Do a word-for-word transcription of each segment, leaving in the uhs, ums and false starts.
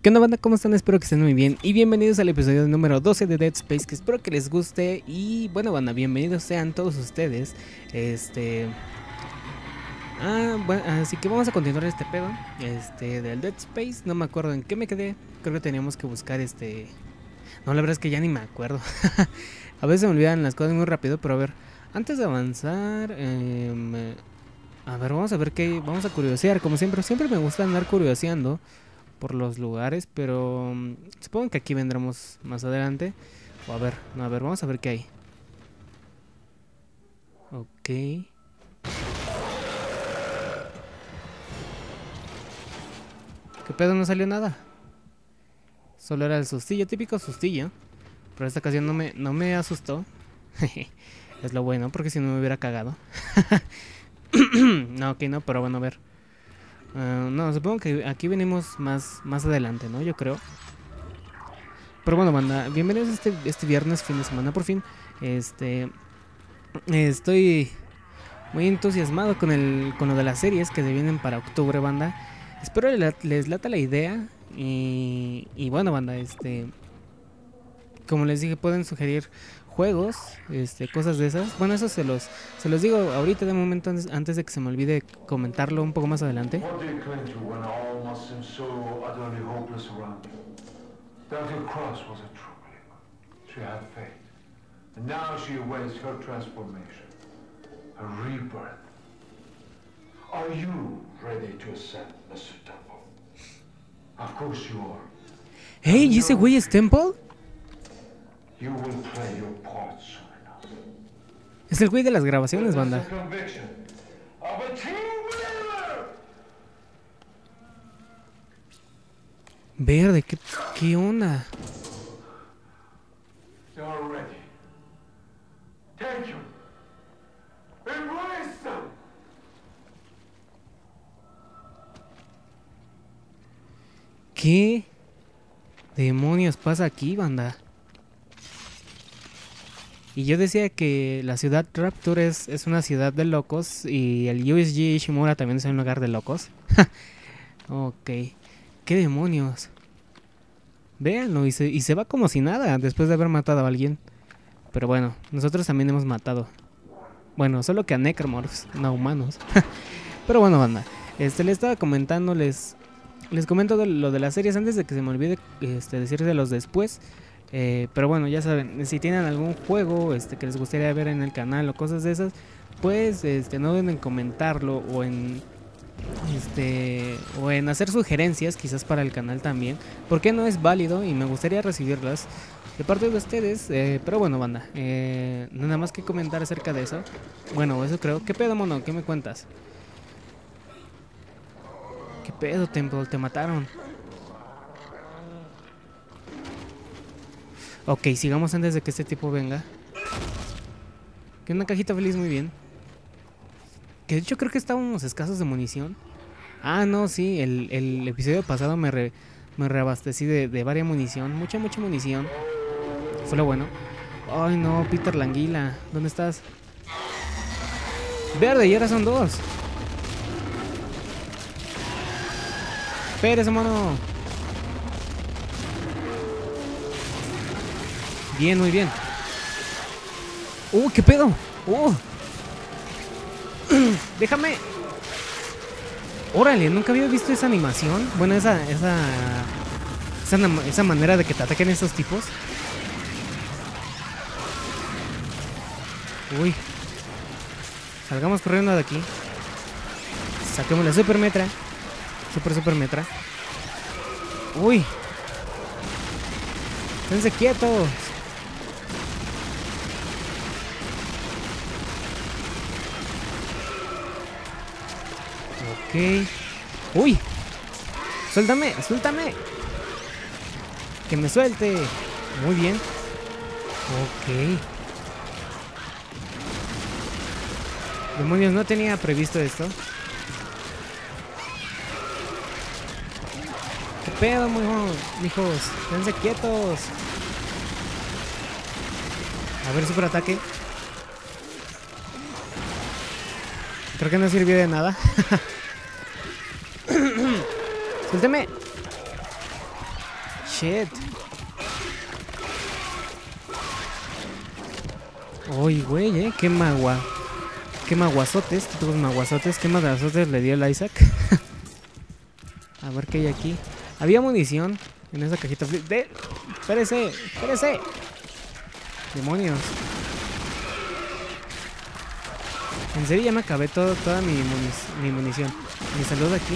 ¿Qué onda, banda? ¿Cómo están? Espero que estén muy bien y bienvenidos al episodio número doce de Dead Space, que espero que les guste. Y bueno, banda, bienvenidos sean todos ustedes. Este... Ah, bueno, así que vamos a continuar este pedo Este, del Dead Space. No me acuerdo en qué me quedé. Creo que teníamos que buscar este... No, la verdad es que ya ni me acuerdo. A veces me olvidan las cosas muy rápido, pero a ver, antes de avanzar eh, a ver, vamos a ver qué... Vamos a curiosear, como siempre. Siempre me gusta andar curioseando por los lugares, pero um, supongo que aquí vendremos más adelante. O a ver, no, a ver, vamos a ver qué hay. Ok. ¿Qué pedo? No salió nada. Solo era el sustillo, típico sustillo. Pero esta ocasión no me, no me asustó. Es lo bueno, porque si no me hubiera cagado. No, ok, no, pero bueno, a ver. Uh, no, supongo que aquí venimos más, más adelante, ¿no? Yo creo. Pero bueno, banda, bienvenidos a este, este viernes, fin de semana, por fin. Este... Estoy muy entusiasmado con, el, con lo de las series que se vienen para octubre, banda. Espero les, les lata la idea. Y, y bueno, banda, este... Como les dije, pueden sugerir juegos, este, cosas de esas. Bueno, eso se los, se los digo ahorita de momento, antes, antes de que se me olvide comentarlo un poco más adelante. Hey, ¿y ese güey es Temple? Es el güey de las grabaciones, banda. Verde, ¿qué, qué onda? ¿Qué demonios pasa aquí, banda? Y yo decía que la ciudad Rapture es, es una ciudad de locos y el U S G Ishimura también es un lugar de locos. Ok. ¿Qué demonios? Véanlo, y se, y se va como si nada después de haber matado a alguien. Pero bueno, nosotros también hemos matado. Bueno, solo que a necromorphs, no a humanos. Pero bueno, banda, este, les estaba comentando, les, les comento de lo de las series antes de que se me olvide este, decírselos después. Eh, pero bueno, ya saben, si tienen algún juego este, que les gustaría ver en el canal o cosas de esas, pues este, no duden en comentarlo o en este o en hacer sugerencias quizás para el canal también, porque no es válido y me gustaría recibirlas de parte de ustedes. Eh, pero bueno, banda, eh, nada más que comentar acerca de eso. Bueno, eso creo. ¿Qué pedo, mono? ¿Qué me cuentas? ¿Qué pedo, Temple? ¿Te mataron? Ok, sigamos antes de que este tipo venga. Que una cajita feliz, muy bien. Que de hecho creo que estábamos escasos de munición. Ah, no, sí, el, el episodio pasado me, re, me reabastecí de, de varia munición. Mucha, mucha munición. Fue lo bueno. Ay, no, Peter Languila, ¿dónde estás? Verde, y ahora son dos. Espérese, mono. Bien, muy bien. Uh, ¿qué pedo? Uh. Déjame. Órale, nunca había visto esa animación. Bueno, esa, esa, esa, esa manera de que te ataquen estos tipos. Uy. Salgamos corriendo de aquí. Saquemos la super metra. Super, super metra. Uy. Esténse quietos. Ok. Uy. Suéltame, suéltame. Que me suelte. Muy bien. Ok. Demonios, no tenía previsto esto. ¿Qué pedo, mijos? Mijos, quédense quietos. A ver, super ataque. Creo que no sirvió de nada. Suélteme. shit. Uy, güey, eh. Qué magua. Qué maguazotes. Típicos maguazotes. Qué maguazotes le dio el Isaac. A ver qué hay aquí. Había munición en esa cajita. De... Espérese, espérese. Demonios. En serio ya me acabé todo, toda mi, munic mi munición. Mi salud aquí.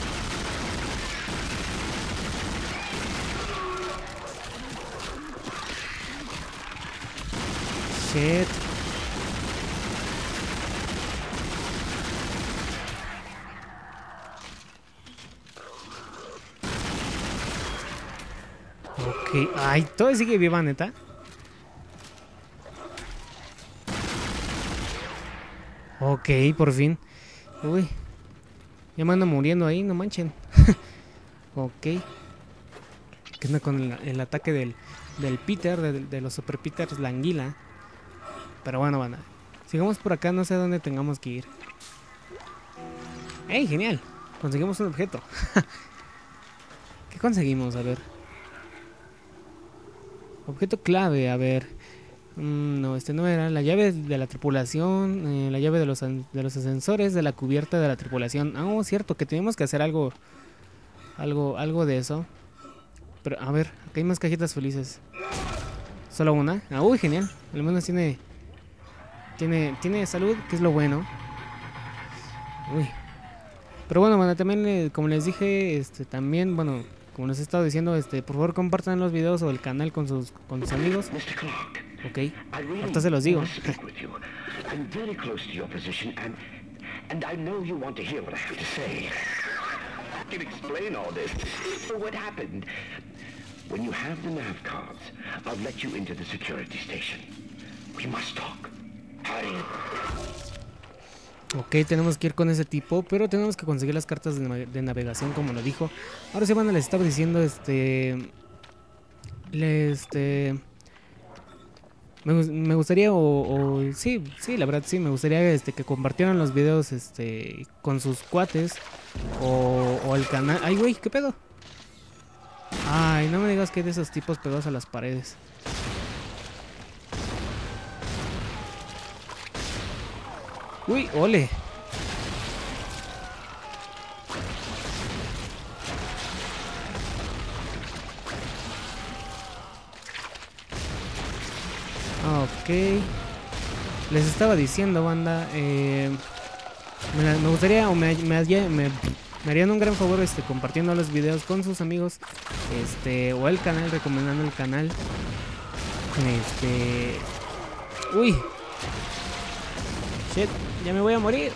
Shit. Ok. Ay, todo sigue viva, neta. Ok, por fin. Uy. Ya me ando muriendo ahí, no manchen. Ok. ¿Qué onda con el, el ataque del, del Peter, de, de los Super Peters, la anguila? Pero bueno, van a... Sigamos por acá, no sé a dónde tengamos que ir. ¡Ey, genial! Conseguimos un objeto. ¿Qué conseguimos? A ver. Objeto clave, a ver. Mm, no, este no era. La llave de la tripulación. Eh, la llave de los, de los ascensores de la cubierta de la tripulación. Ah, oh, cierto, que tenemos que hacer algo. Algo, algo de eso. Pero, a ver, acá hay más cajitas felices. ¿Solo una? Ah, uy, genial. Al menos tiene... Tiene, tiene salud, que es lo bueno. Uy. Pero bueno, bueno, también, eh, como les dije, este, también, bueno, como les he estado diciendo, este, por favor compartan los videos o el canal con sus, con sus amigos. Ok, ahorita se los digo. When you have the nav cards, I'll let you into the security station. We must talk. Hurry. Ok, tenemos que ir con ese tipo, pero tenemos que conseguir las cartas de, de navegación, como lo dijo. Ahora sí, bueno, les estaba diciendo, este... Le, este... Me, me gustaría, o, o... Sí, sí, la verdad, sí, me gustaría este, que compartieran los videos, este... Con sus cuates, o, o el canal... Ay, güey, ¿qué pedo? Ay, no me digas que hay de esos tipos pegados a las paredes. Uy, ole. Ok. Les estaba diciendo, banda, eh, me, me gustaría, o me, me, me, me harían un gran favor este, compartiendo los videos con sus amigos, este, o el canal, recomendando el canal. Este... Uy. Shit, ya me voy a morir.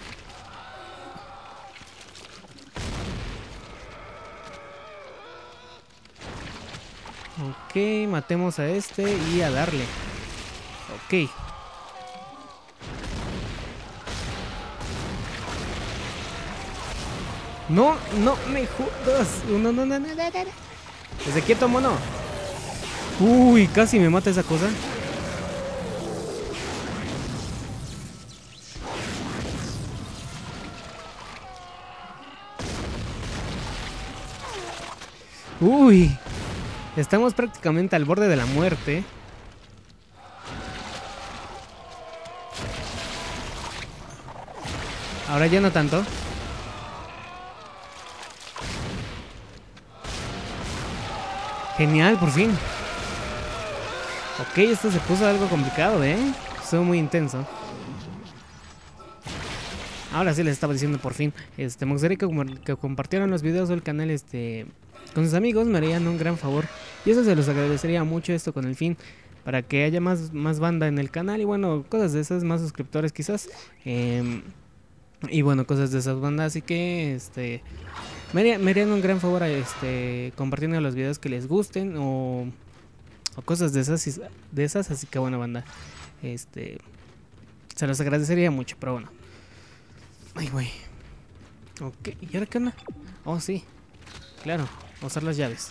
Ok, matemos a este y a darle. Ok. No, no me jodas. No, no, no, no, no, no, no. Desde quieto, mono. Uy, casi me mata esa cosa. Uy, estamos prácticamente al borde de la muerte. Ahora ya no tanto. Genial, por fin. Ok, esto se puso algo complicado, ¿eh? Estuvo muy intenso. Ahora sí les estaba diciendo por fin. Este, me gustaría que, que compartieran los videos del canal, este... con sus amigos, me harían un gran favor. Y eso se los agradecería mucho, esto con el fin, para que haya más, más banda en el canal. Y bueno, cosas de esas, más suscriptores quizás. Eh, y bueno, cosas de esas bandas. Así que este me, haría, me harían un gran favor este, compartiendo los videos que les gusten. O, o cosas de esas, de esas. Así que bueno, banda, este se los agradecería mucho. Pero bueno. Ay, güey. Ok, ¿y ahora qué onda? Oh, sí, claro, usar las llaves.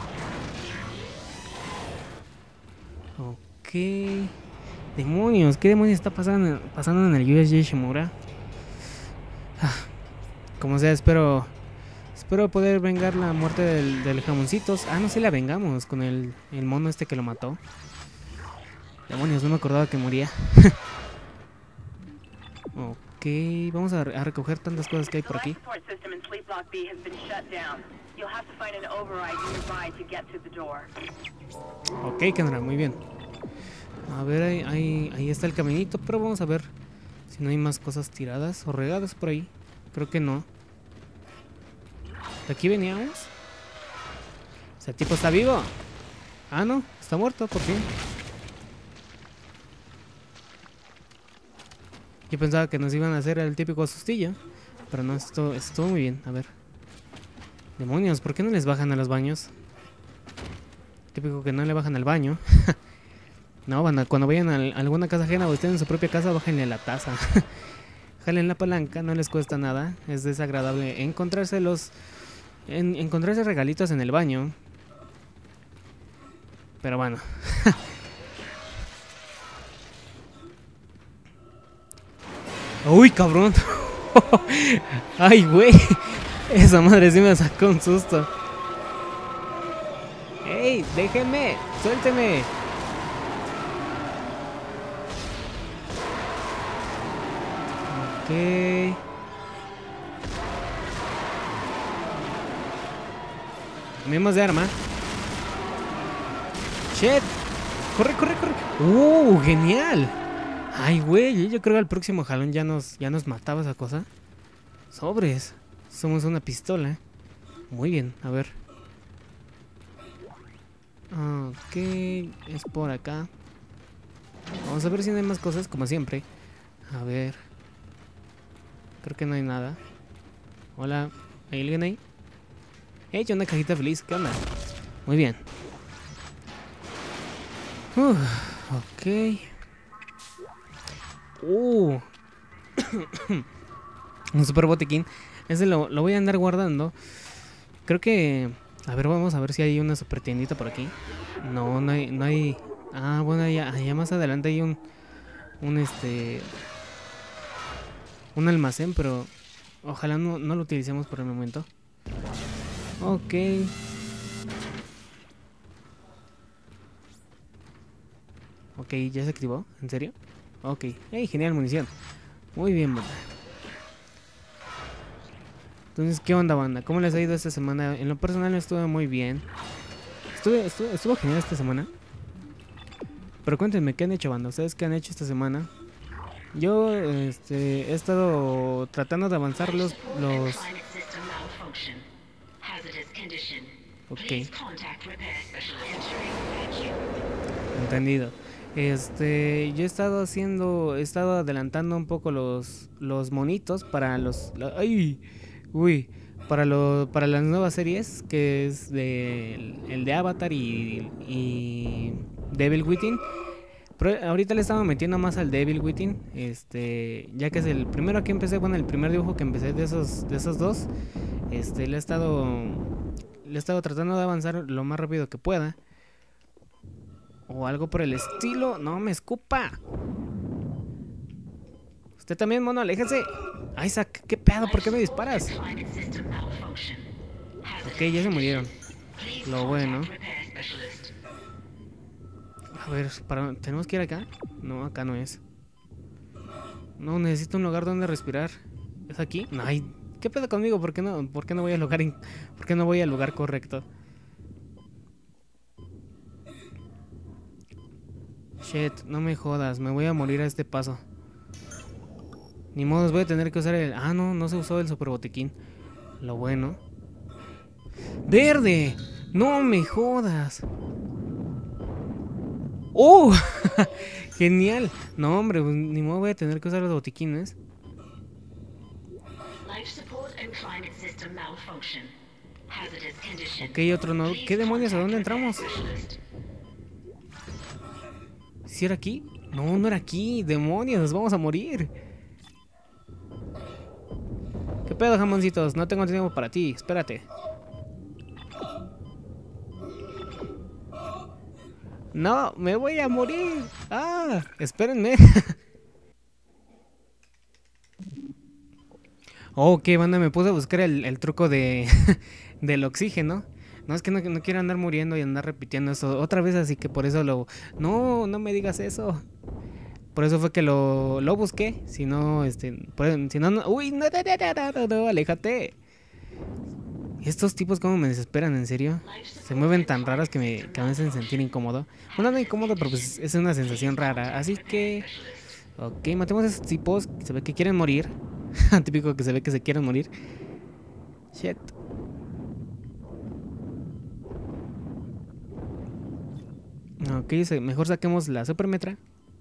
Ok. Demonios, ¿qué demonios está pasando, pasando en el U S G Shimura? Ah, como sea, espero espero poder vengar la muerte del, del jamoncitos. Ah, no sé, la vengamos con el, el mono este que lo mató. Demonios, no me acordaba que moría. Ok, vamos a, a recoger tantas cosas que hay por aquí. Ok, Kendra, muy bien. A ver, ahí, ahí, ahí está el caminito, pero vamos a ver si no hay más cosas tiradas o regadas por ahí. Creo que no. ¿De aquí veníamos? ¿Ese tipo está vivo? Ah, no, está muerto, por fin. Yo pensaba que nos iban a hacer el típico sustillo, pero no, esto estuvo muy bien. A ver. Demonios, ¿por qué no les bajan a los baños? Típico que no le bajan al baño. No, banda, cuando vayan a alguna casa ajena o estén en su propia casa, bájenle la taza. Jalen la palanca, no les cuesta nada. Es desagradable encontrarse los... En, encontrarse regalitos en el baño. Pero bueno. Uy, cabrón. Ay, güey. Esa madre sí me sacó un susto. ¡Ey! ¡Déjenme! ¡Suélteme! Ok. Cambiemos de arma. ¡Shit! ¡Corre, corre, corre! ¡Uh! ¡Genial! Ay, güey, yo creo que al próximo jalón ya nos, ya nos mataba esa cosa. Sobres. Somos una pistola. Muy bien, a ver. Ok, es por acá. Vamos a ver si no hay más cosas, como siempre. A ver. Creo que no hay nada. Hola, ¿hay alguien ahí? He hecho una cajita feliz, ¿qué onda? Muy bien. Uh, ok. Uh. Un super botiquín. Ese lo, lo voy a andar guardando. Creo que... A ver, vamos a ver si hay una super tiendita por aquí. No, no hay... No hay... Ah, bueno, allá, allá más adelante hay un... Un este... Un almacén, pero... Ojalá no, no lo utilicemos por el momento. Ok. Ok, ¿ya se activó? ¿En serio? Ok. Hey, genial munición. Muy bien, banda. Entonces, ¿qué onda, banda? ¿Cómo les ha ido esta semana? En lo personal estuve muy bien. Estuve, estuvo, estuvo genial esta semana. Pero cuéntenme, ¿qué han hecho, banda? ¿Ustedes qué han hecho esta semana? Yo este, he estado tratando de avanzar los... los... Ok. Entendido. Este, yo he estado haciendo, he estado adelantando un poco los, los monitos para los... La, ¡ay! Uy, para, lo, para las nuevas series, que es de, el, el de Avatar y, y Devil Within. Pero ahorita le estaba metiendo más al Devil Within, este, ya que es el primero que empecé, bueno, el primer dibujo que empecé de esos, de esos dos. Este, le he estado, le he estado tratando de avanzar lo más rápido que pueda. O algo por el estilo. No me escupa. Usted también, mono, aléjese. Isaac, ¿qué pedo? ¿Por qué me disparas? Ok, ya se murieron. Lo bueno. A ver, para... ¿tenemos que ir acá? No, acá no es. No, necesito un lugar donde respirar. ¿Es aquí? No, ay, ¿qué pedo conmigo? ¿Por qué no, por qué no voy al lugar in... ¿Por qué no voy al lugar correcto? Shit, no me jodas, me voy a morir a este paso. Ni modo, voy a tener que usar el... Ah, no, no se usó el super botiquín. Lo bueno. ¡Verde! ¡No me jodas! ¡Oh! ¡Genial! No, hombre, pues, ni modo, voy a tener que usar los botiquines. Ok, otro no. ¿Qué demonios? ¿A dónde entramos? ¿Sí era aquí? No, no era aquí. Demonios, nos vamos a morir. ¿Qué pedo, jamoncitos? No tengo tiempo para ti. Espérate. No, me voy a morir. Ah, espérenme. Oh, ok, banda, me puse a buscar el, el truco de del oxígeno. No, es que no, no quiero andar muriendo y andar repitiendo eso otra vez, así que por eso lo... No, no me digas eso. Por eso fue que lo, lo busqué. Si no, este... Por, si no, no... Uy, no, no, no, no, no, no, aléjate. Estos tipos como me desesperan, en serio. Se mueven tan raras que me, que me hacen sentir incómodo. Bueno, no incómodo, pero pues es una sensación rara. Así que... Ok, matemos a esos tipos. Se ve que quieren morir. Típico que se ve que se quieren morir. Shit. Ok, mejor saquemos la super metra.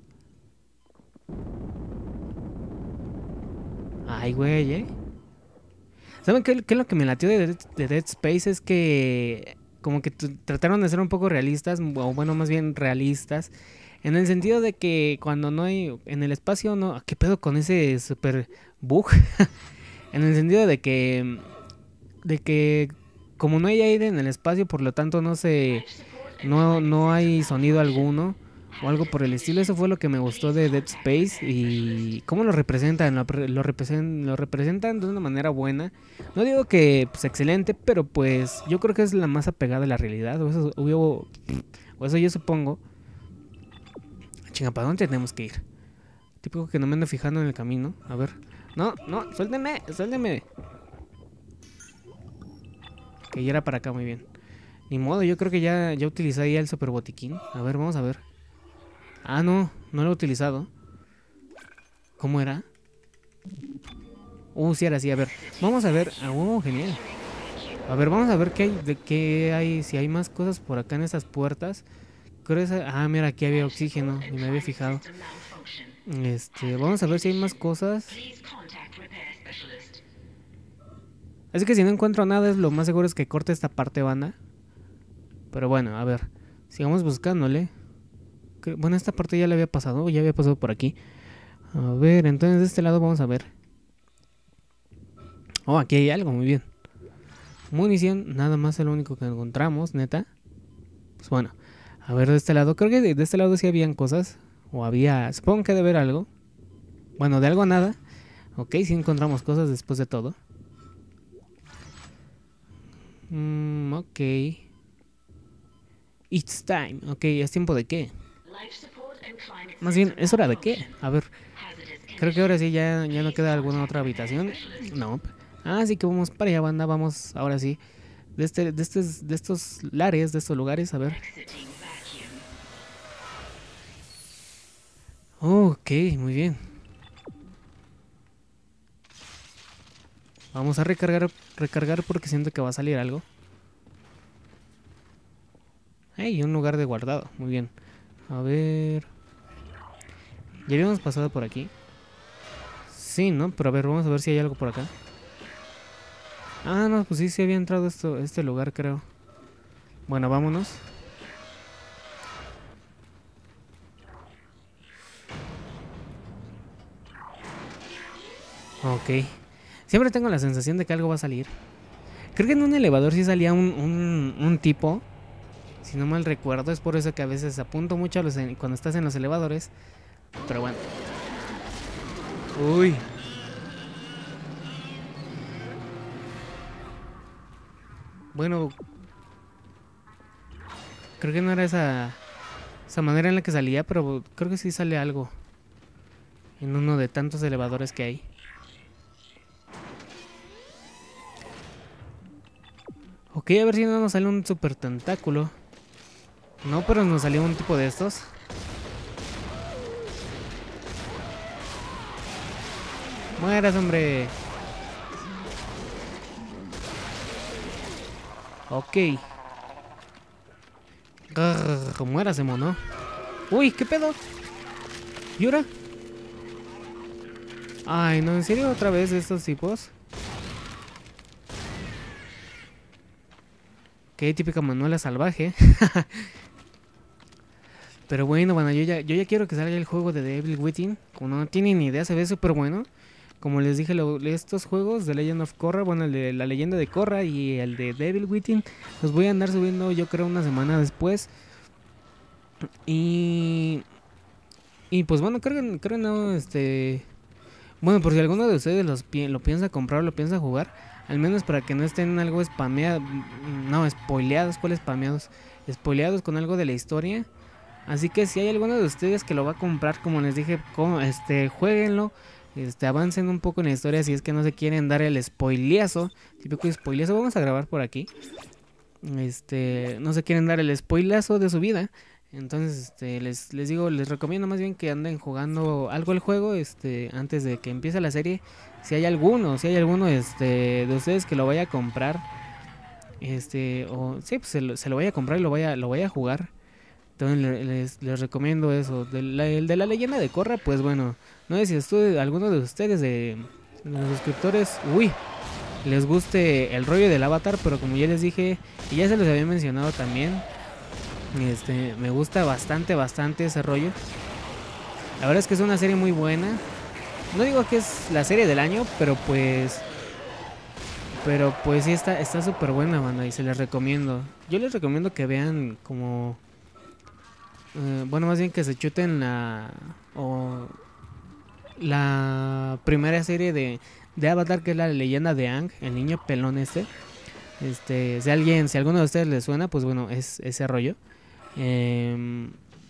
Ay, güey, ¿eh? ¿Saben qué, qué es lo que me latió de Dead, de Dead Space? Es que como que trataron de ser un poco realistas, o bueno, más bien realistas, en el sentido de que cuando no hay, en el espacio, no, ¿qué pedo con ese super bug? En el sentido de que, de que como no hay aire en el espacio, por lo tanto no se, no, no hay sonido alguno. O algo por el estilo. Eso fue lo que me gustó de Dead Space. Y cómo lo representan. Lo, lo, represent, lo representan de una manera buena. No digo que pues excelente, pero pues yo creo que es la más apegada a la realidad. O eso, o, o eso yo supongo. Chinga, ¿para dónde tenemos que ir? Típico que no me ando fijando en el camino. A ver. No, no, suélteme, suélteme. Que ya era para acá, muy bien. Ni modo, yo creo que ya, ya utilicé ya el super botiquín. A ver, vamos a ver. Ah, no, no lo he utilizado. ¿Cómo era? Uh, sí era así, a ver. Vamos a ver. Ah, oh, genial. A ver, vamos a ver qué hay, de qué hay, si hay más cosas por acá en estas puertas. Creo esa... Ah, mira, aquí había oxígeno, ni me había fijado. Este, vamos a ver si hay más cosas. Así que si no encuentro nada, es lo más seguro es que corte esta parte, banda. Pero bueno, a ver. Sigamos buscándole. Bueno, esta parte ya la había pasado, ya había pasado por aquí. A ver, entonces de este lado vamos a ver. Oh, aquí hay algo, muy bien. Munición, nada más es lo único que encontramos, neta. Pues bueno, a ver de este lado. Creo que de, de este lado sí habían cosas. O había, supongo que debe haber algo. Bueno, de algo a nada. Ok, sí encontramos cosas después de todo. Mm, ok. It's time. Ok, ¿es tiempo de qué? Más bien, ¿es hora de qué? A ver. Creo que ahora sí ya, ya no queda alguna otra habitación. No. Ah, sí que vamos para allá, banda. Vamos, ahora sí. De, este, de, estos, de estos lares, de estos lugares, a ver. Oh, ok, muy bien. Vamos a recargar, recargar porque siento que va a salir algo. Hey, un lugar de guardado, muy bien. A ver. ¿Ya habíamos pasado por aquí? Sí, ¿no? Pero a ver, vamos a ver si hay algo por acá. Ah, no, pues sí, sí había entrado esto, este lugar, creo. Bueno, vámonos. Ok. Siempre tengo la sensación de que algo va a salir. Creo que en un elevador sí salía un, un, un tipo. Si no mal recuerdo, es por eso que a veces apunto mucho a los, cuando estás en los elevadores. Pero bueno. Uy. Bueno. Creo que no era esa, esa manera en la que salía, pero creo que sí sale algo. En uno de tantos elevadores que hay. Ok, a ver si no nos sale un super tentáculo. No, pero nos salió un tipo de estos. Mueras, hombre. Ok. Grrr, muérase, mono. Uy, ¿qué pedo? ¿Y ahora? Ay, no, ¿en serio otra vez estos tipos? Qué típica Manuela salvaje. Pero bueno, bueno, yo ya, yo ya quiero que salga el juego de Devil Within. Como no tienen ni idea, se ve súper bueno. Como les dije, lo, estos juegos de Legend of Korra, bueno, el de la leyenda de Korra y el de Devil Within, los voy a andar subiendo yo creo una semana después. Y... Y pues bueno, creo que, creo que no, este... Bueno, por si alguno de ustedes los pi lo piensa comprar o lo piensa jugar, al menos para que no estén algo spameados, no, spoileados, ¿cuál spameados? Spoileados con algo de la historia. Así que si hay alguno de ustedes que lo va a comprar, como les dije, como, este, jueguenlo, este, avancen un poco en la historia si es que no se quieren dar el spoileazo, típico spoileazo, vamos a grabar por aquí. Este, no se quieren dar el spoilazo de su vida. Entonces, este, les, les digo, les recomiendo más bien que anden jugando algo el juego, este, antes de que empiece la serie. Si hay alguno, si hay alguno, este, de ustedes que lo vaya a comprar, este, o sí, pues se lo, se lo vaya a comprar y lo vaya, lo vaya a jugar. Entonces les, les recomiendo eso. De la, el de la leyenda de Korra, pues bueno, no sé si estuve, alguno de ustedes de, de los suscriptores, uy, les guste el rollo del Avatar, pero como ya les dije, y ya se los había mencionado también, este, me gusta bastante, bastante ese rollo. La verdad es que es una serie muy buena. No digo que es la serie del año, pero pues, pero pues sí está, está súper buena, banda, y se les recomiendo. Yo les recomiendo que vean como, eh, bueno, más bien que se chuten la, o la primera serie de, de Avatar, que es la leyenda de Aang, el niño pelón este. Este, si alguien, si alguno de ustedes les suena, pues bueno, es ese rollo. Eh,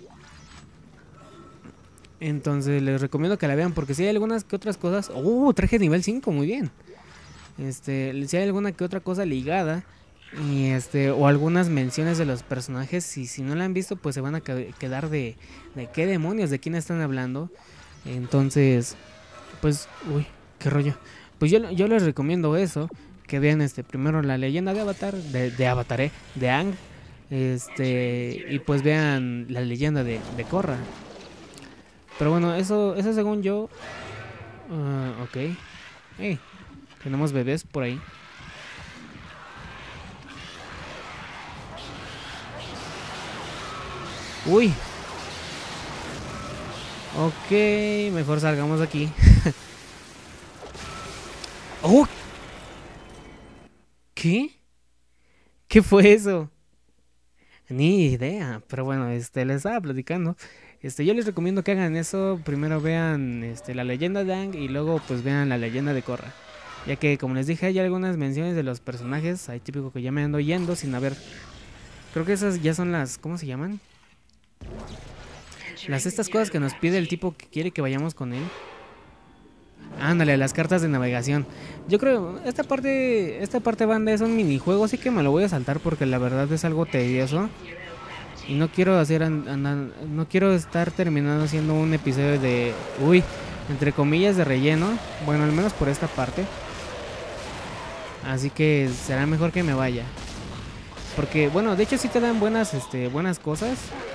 entonces les recomiendo que la vean, porque si hay algunas que otras cosas. ¡Uh! Traje nivel cinco, muy bien. Este, si hay alguna que otra cosa ligada, y este, o algunas menciones de los personajes, y si no la han visto, pues se van a quedar de, de qué demonios, de quién están hablando. Entonces, pues, uy, qué rollo. Pues yo, yo les recomiendo eso, que vean este primero la leyenda de Avatar, de, de Avatar, ¿eh? De Aang, este, y pues vean la leyenda de, de Korra. Pero bueno, eso, eso según yo, uh, ok. Hey, tenemos bebés por ahí. Uy. Ok, mejor salgamos de aquí. ¡Oh! ¿Qué? ¿Qué fue eso? Ni idea, pero bueno, este, les estaba platicando. Este, yo les recomiendo que hagan eso. Primero vean este, la leyenda de Aang y luego pues vean la leyenda de Korra. Ya que como les dije, hay algunas menciones de los personajes. Hay típico que ya me ando yendo sin haber... Creo que esas ya son las... ¿Cómo se llaman? Las estas cosas que nos pide el tipo que quiere que vayamos con él. Ándale, las cartas de navegación. Yo creo, esta parte, esta parte banda es un minijuego, así que me lo voy a saltar porque la verdad es algo tedioso. Y no quiero hacer, andan, no quiero estar terminando haciendo un episodio de, uy, entre comillas de relleno. Bueno, al menos por esta parte. Así que será mejor que me vaya. Porque, bueno, de hecho sí te dan buenas, este, buenas cosas.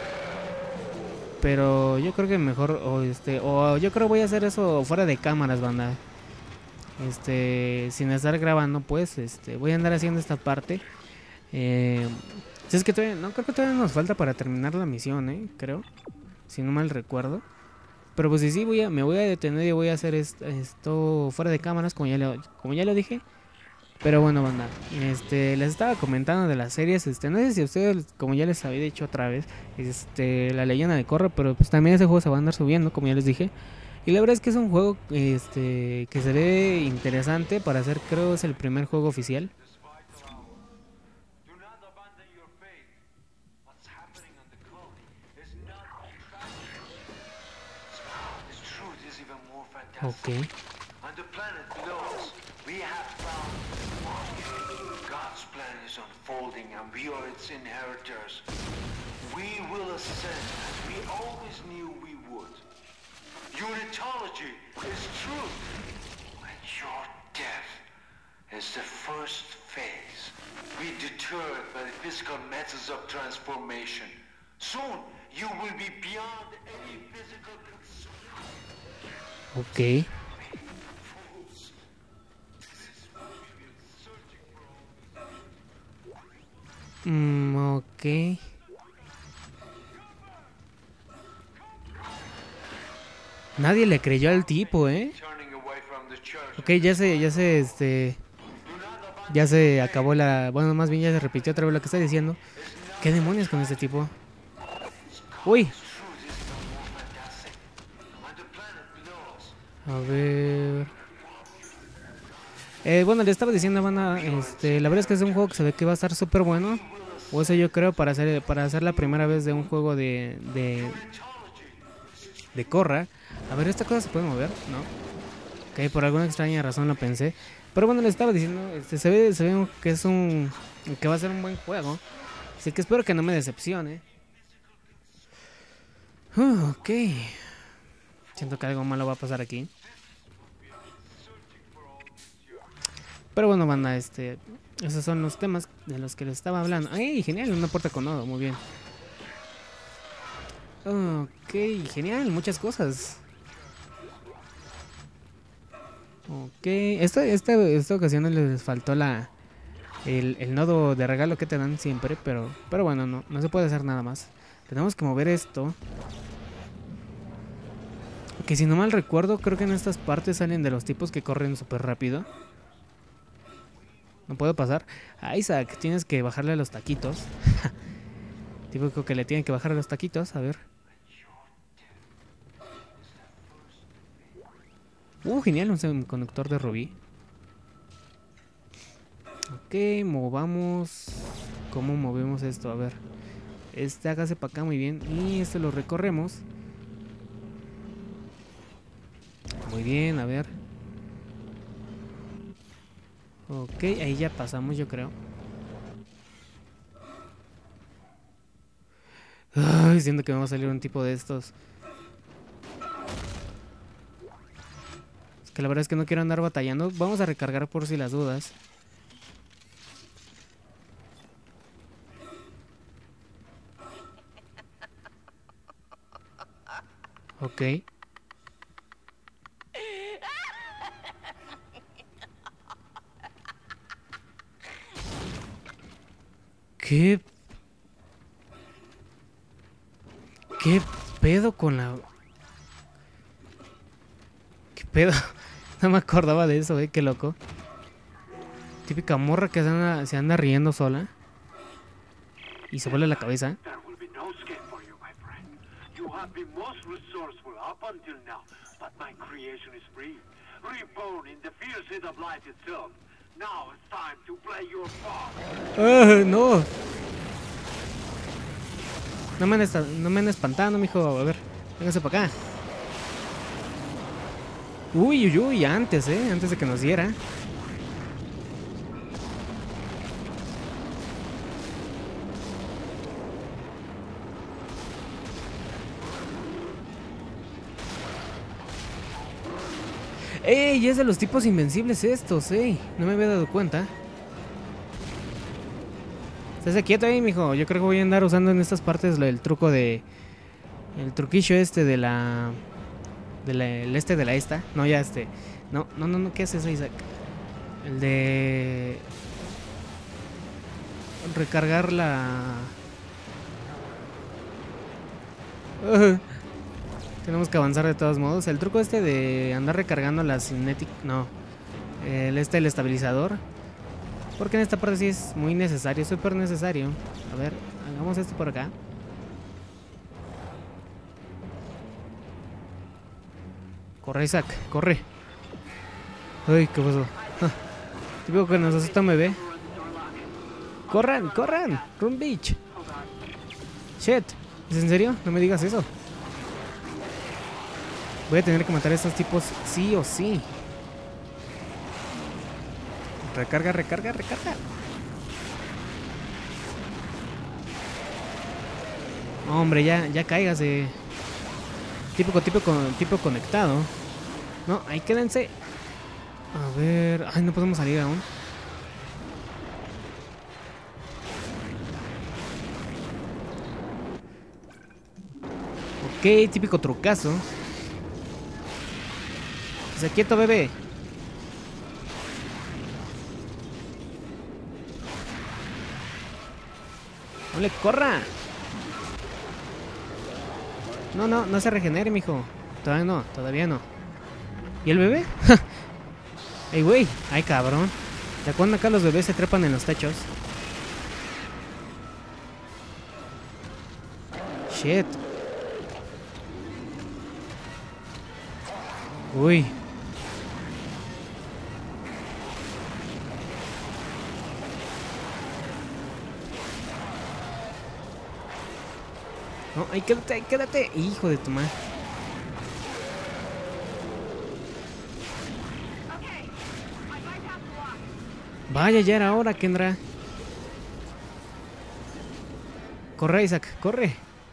Pero yo creo que mejor, o este, o yo creo voy a hacer eso fuera de cámaras, banda. Este, sin estar grabando, pues, este, voy a andar haciendo esta parte. Eh, si es que todavía, no, creo que todavía nos falta para terminar la misión, eh, creo. Si no mal recuerdo. Pero pues sí, sí, voy a, me voy a detener y voy a hacer esto, esto fuera de cámaras, como ya, lo, como ya lo dije. Pero bueno, banda, este, les estaba comentando de las series, este, no sé si a ustedes, como ya les había dicho otra vez, este, la leyenda de Korra, pero pues también ese juego se va a andar subiendo, como ya les dije. Y la verdad es que es un juego, este, que se ve interesante para hacer, creo es el primer juego oficial. Ok. And we are its inheritors. We will ascend as we always knew we would. Unitology is truth, and your death is the first phase. Be deterred by the physical methods of transformation. Soon you will be beyond any physical concern. Okay. Mm, ok. Nadie le creyó al tipo, ¿eh? Ok, ya se, ya se, este... Ya se acabó la... Bueno, más bien ya se repitió otra vez lo que está diciendo. ¿Qué demonios con este tipo? ¡Uy! A ver... Eh, bueno, le estaba diciendo, banda, este, la verdad es que es un juego que se ve que va a estar súper bueno. O eso yo creo para hacer, para hacer la primera vez de un juego de, de, de Corra. A ver, esta cosa se puede mover, ¿no? Ok, por alguna extraña razón lo pensé. Pero bueno, le estaba diciendo, este, se ve, se ve que es un, que va a ser un buen juego. Así que espero que no me decepcione. Uh, ok. Siento que algo malo va a pasar aquí. Pero bueno, banda, este... esos son los temas de los que les estaba hablando. ¡Ay, genial! Una puerta con nodo, muy bien. Ok, genial, muchas cosas. Ok, esta, esta, esta ocasión les faltó la... El, el nodo de regalo que te dan siempre, pero... Pero bueno, no, no se puede hacer nada más. Tenemos que mover esto. Que si no mal recuerdo, creo que en estas partes salen de los tipos que corren súper rápido. No puedo pasar. Ah, Isaac, tienes que bajarle a los taquitos. Típico que le tienen que bajar a los taquitos. A ver. Uh, genial, un semiconductor de rubí. Ok, movamos. ¿Cómo movemos esto? A ver. Este hágase para acá muy bien. Y este lo recorremos. Muy bien, a ver. Ok, ahí ya pasamos, yo creo. Ay, siento que me va a salir un tipo de estos. Es que la verdad es que no quiero andar batallando. Vamos a recargar por si las dudas. Ok. ¿Qué? ¿Qué pedo con la...? ¿Qué pedo? No me acordaba de eso, eh, qué loco. Típica morra que se anda, se anda riendo sola. Y se vuelve la cabeza. ¡Ah, no! No me, anden, no me anden espantando, mijo. A ver, véngase para acá. Uy, uy, uy, antes, eh. Antes de que nos diera. ¡Ey! Es de los tipos invencibles estos, ey. No me había dado cuenta. Estás quieto ahí, mijo. Yo creo que voy a andar usando en estas partes el truco de... El truquillo este de la... De la... El este de la esta. No, ya este... No, no, no, no. ¿Qué haces, Isaac? El de... Recargar la... Uh, tenemos que avanzar de todos modos. El truco este de andar recargando la cinética... No. El este, el estabilizador. Porque en esta parte sí es muy necesario, súper necesario. A ver, hagamos esto por acá. Corre, Isaac, corre. Uy, ¿qué pasó? Ah, típico que nos asusta un bebé. ¡Corran, corran! ¡Run, bitch! ¡Shit! ¿Es en serio? No me digas eso. Voy a tener que matar a estos tipos sí o sí. Recarga, recarga, recarga. Hombre, ya, ya cáigase. Típico, típico, tipo conectado. No, ahí quédense. A ver. Ay, no podemos salir aún. Ok, típico trucazo. Se quieto, bebé. ¡No le corra! No, no, no se regenere, mijo. Todavía no, todavía no. ¿Y el bebé? ¡Ey, güey! ¡Ay, cabrón! ¿De cuándo acá los bebés se trepan en los techos? ¡Shit! Uy. No, ahí quédate, ahí quédate. Hijo de tu madre. Vaya, ya era hora, Kendra. Corre, Isaac, corre.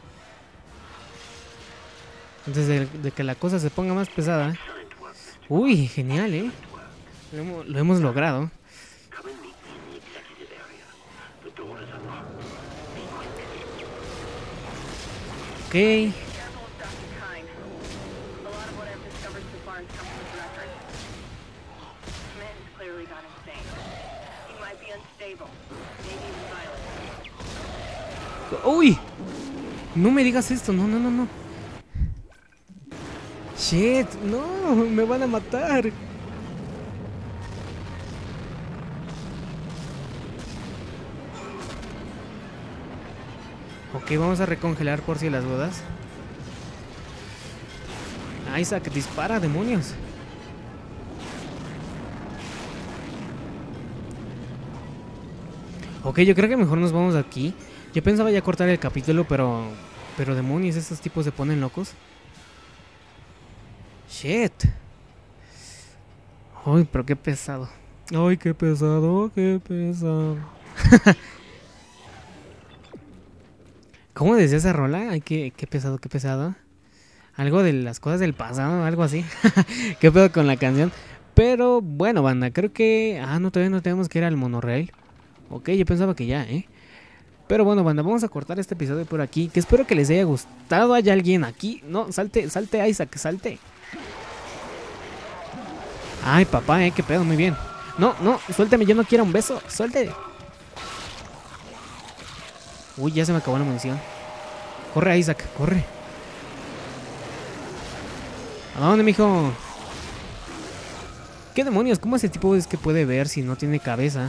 Antes de, de que la cosa se ponga más pesada. Uy, genial, ¿eh? Lo hemos, lo hemos logrado. Ok. Uy, no me digas esto, no, no, no, no. Shit, no, me van a matar. Ok, vamos a recongelar por si las dudas. Ah, Isaac, dispara, demonios. Ok, yo creo que mejor nos vamos de aquí. Yo pensaba ya cortar el capítulo, pero... Pero demonios, estos tipos se ponen locos. Shit. Ay, pero qué pesado. Ay, qué pesado, qué pesado. ¿Cómo decía esa rola? Ay, qué, qué pesado, qué pesado. Algo de las cosas del pasado, algo así. Qué pedo con la canción. Pero bueno, banda, creo que... Ah, no, todavía no tenemos que ir al monorail. Ok, yo pensaba que ya, ¿eh? Pero bueno, banda, vamos a cortar este episodio por aquí. Que espero que les haya gustado. ¿Hay alguien aquí? No, salte, salte, Isaac, salte. Ay, papá, eh, qué pedo, muy bien. No, no, suéltame, yo no quiero un beso. Suelte. Uy, ya se me acabó la munición. Corre, Isaac, corre. ¿A dónde, mijo? ¿Qué demonios? ¿Cómo ese tipo es que puede ver si no tiene cabeza?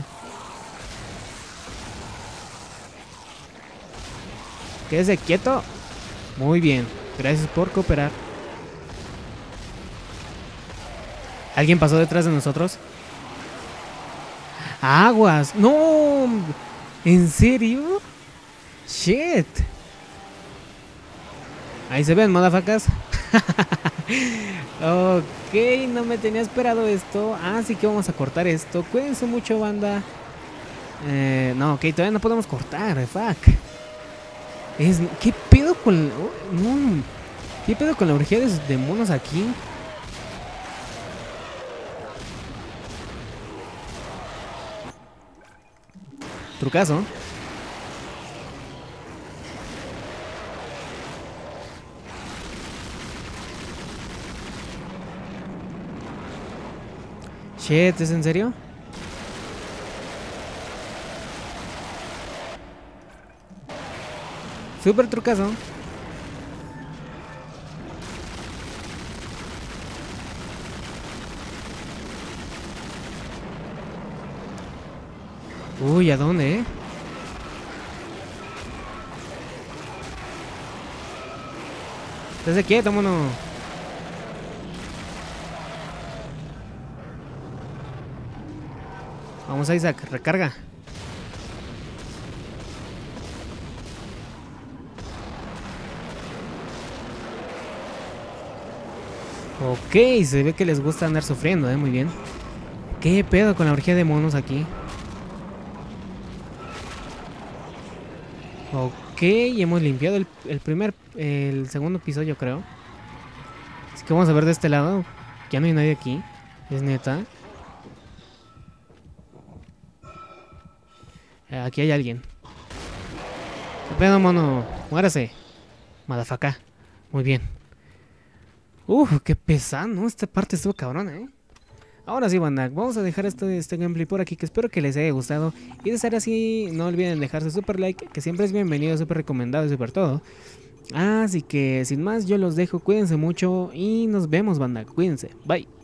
Quédese quieto. Muy bien, gracias por cooperar. ¿Alguien pasó detrás de nosotros? ¡Aguas! ¡No! ¿En serio? ¡Shit! Ahí se ven, motherfuckers. Ok, no me tenía esperado esto. Así que vamos a cortar esto. Cuídense mucho, banda. Eh, no, ok, todavía no podemos cortar. Fuck. Es, ¿Qué pedo con... Oh, no. ¿Qué pedo con la orgía de, de monos aquí? Trucazo. Shit, ¿es en serio? Super trucazo. Uy, ¿a dónde, eh? Desde quieto, mono. Vamos, Isaac, recarga. Ok, se ve que les gusta andar sufriendo, eh, muy bien. ¿Qué pedo con la orgía de monos aquí? Ok, hemos limpiado el, el primer, el segundo piso, yo creo. Así que vamos a ver de este lado. Ya no hay nadie aquí, es neta. Aquí hay alguien. ¿Qué pedo, mono? Muérase. Madafaka. Muy bien. Uf, qué pesado, ¿no? Esta parte estuvo cabrona, ¿eh? Ahora sí, banda, vamos a dejar este, este gameplay por aquí, que espero que les haya gustado. Y de ser así, no olviden dejar su super like, que siempre es bienvenido, súper recomendado y súper todo. Así que, sin más, yo los dejo, cuídense mucho y nos vemos, banda, cuídense, bye.